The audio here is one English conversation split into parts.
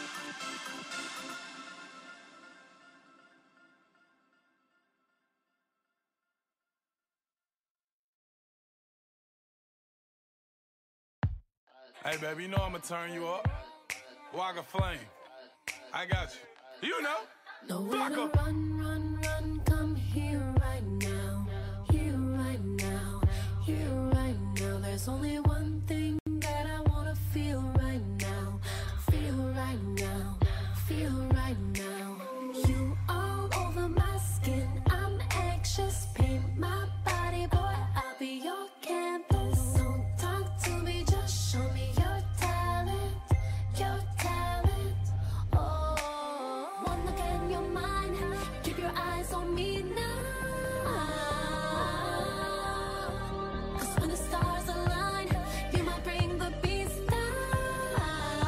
Hey, baby, you know I'ma turn you up. Waka Flame. I got you. You know. Nowhere to run, run, run. Come here right now. Here right now. Here right now. There's only one thing that I wanna feel right now. Feel right now. Feel right now. You all over my skin. I'm anxious. Paint my body, boy. I'll be your canvas. Don't talk to me, just show me your talent. Your talent. Oh, one look in your mind. Keep your eyes on me now. 'Cause when the stars align, you might bring the beast down.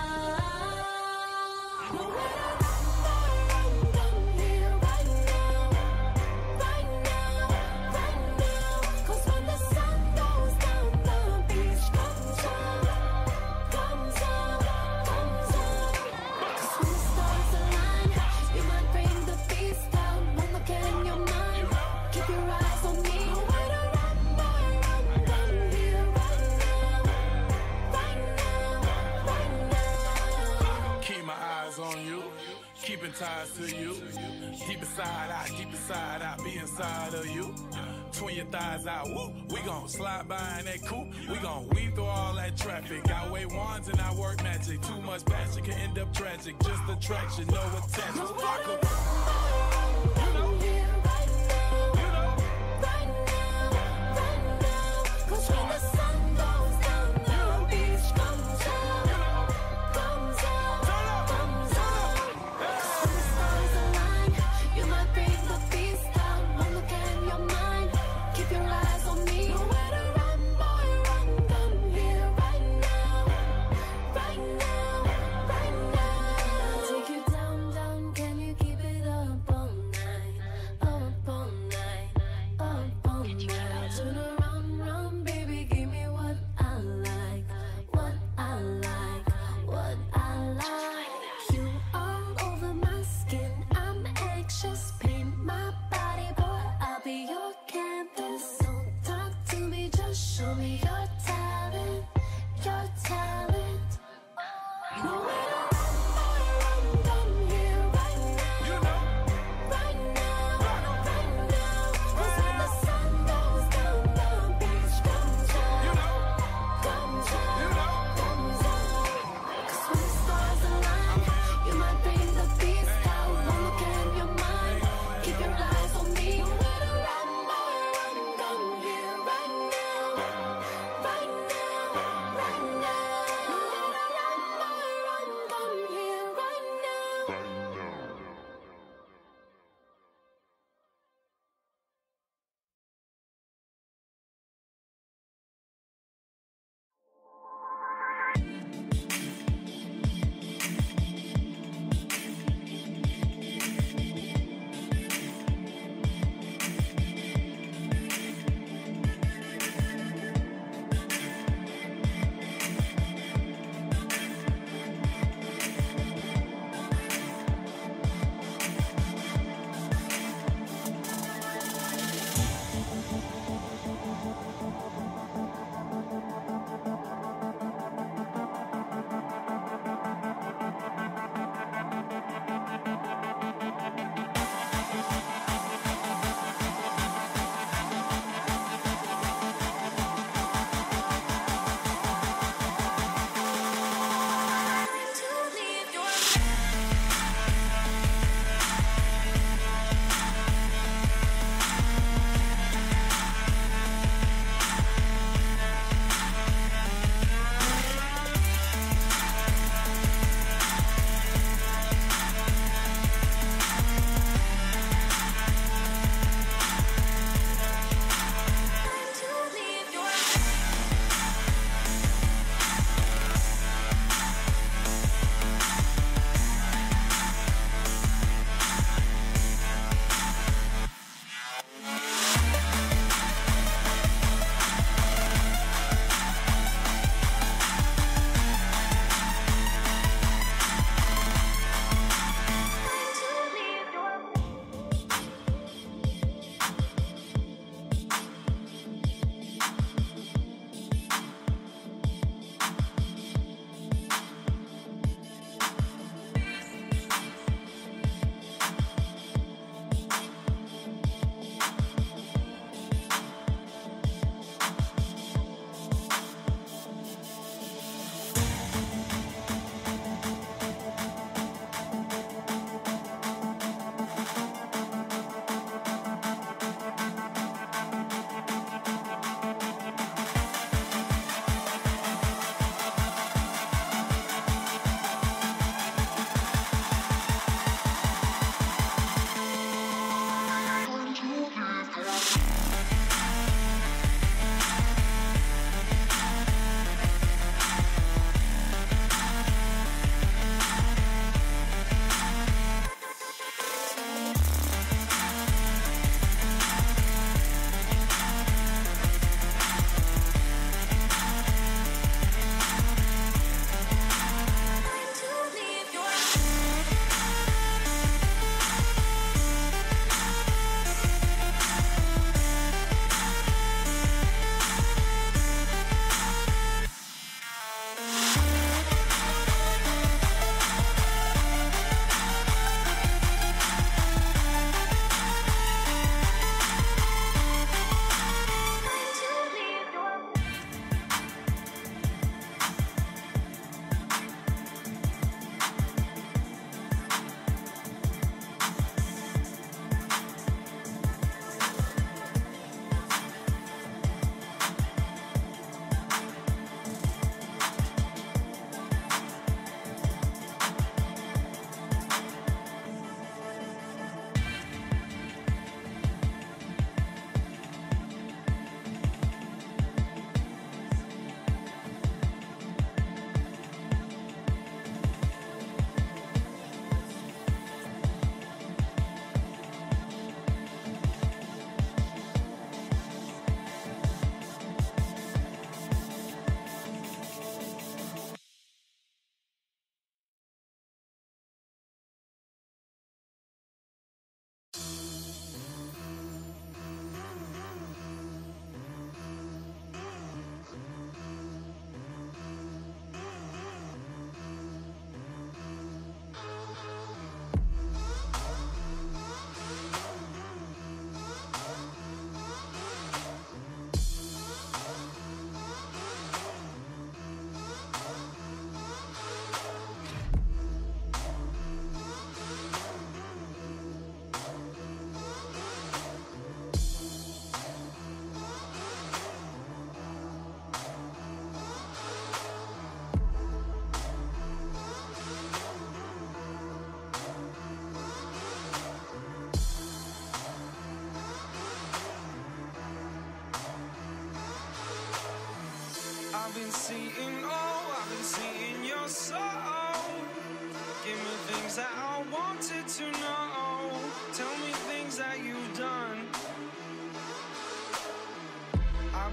Nowhere to run, run here right now. Right now, right now. 'Cause when the sun goes down, the beach comes out. Comes out, comes out. 'Cause when the stars align, you might bring the beast down. One look in your mind, keep your eyes on me. Nowhere to run, boy, run here right now. Right now, right now. Keep my eyes on you. Keeping ties to you. Deep inside I be inside of you. Twin your thighs out, woo. We gon' slide by in that coupe. We gon' weave through all that traffic. I wave wands and I work magic. Too much passion can end up tragic. Just attraction, no attachment. Fuck 'em. Run here right now. Right now, right now. 'Cause when the sun goes down, the beach comes out. Comes out, comes out. 'Cause when the stars align, you might bring the beast down. One look in your mind, keep your eyes on me. Nowhere to run, boy, run. Come here right now. Right now, right now. Take you down, down. Can you keep it up all night? Up all night, up all night. Turn around, run, baby, give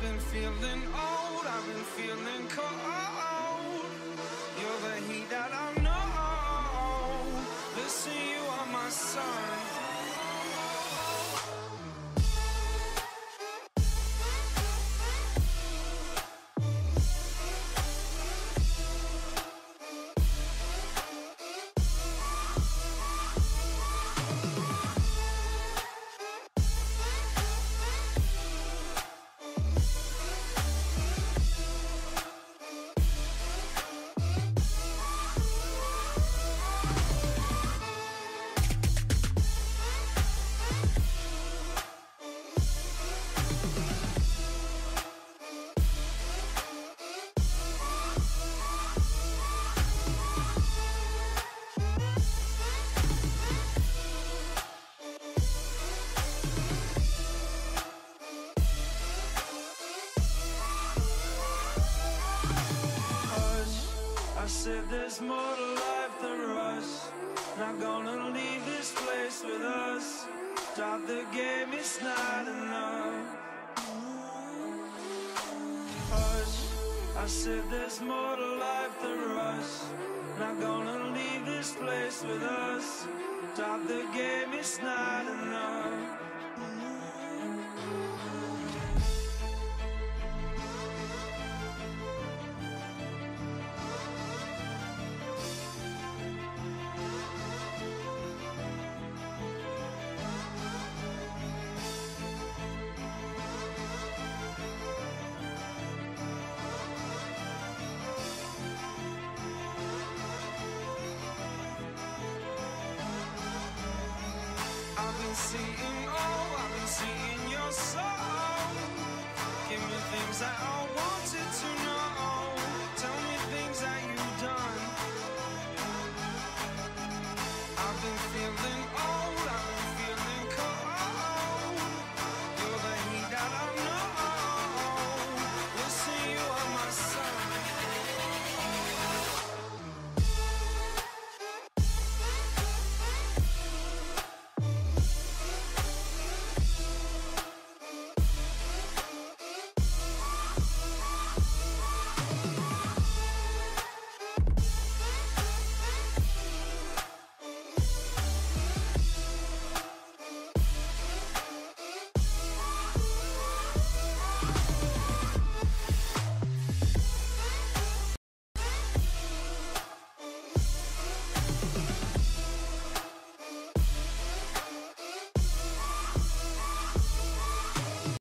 been feeling old, I've been feeling cold. You're the heat that I know. Listen, you are my sun. I said there's more to life than rush. Not gonna leave this place with us. Stop the game, it's not enough. Hush, I said there's more to life than rush. Not gonna leave this place with us. Stop the game, it's not enough. I've been seeing, oh, I've been seeing your soul. Give me things that I wanted to know. Tell me things that you've done. I've been feeling